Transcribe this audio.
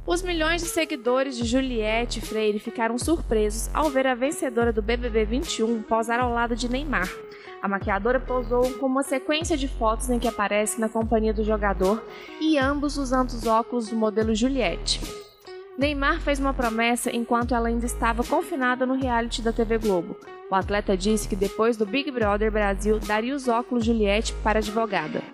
Os milhões de seguidores de Juliette Freire ficaram surpresos ao ver a vencedora do BBB 21 posar ao lado de Neymar. A maquiadora posou com uma sequência de fotos em que aparece na companhia do jogador e ambos usando os óculos do modelo Juliette. Neymar fez uma promessa enquanto ela ainda estava confinada no reality da TV Globo. O atleta disse que depois do Big Brother Brasil daria os óculos Juliette para a advogada.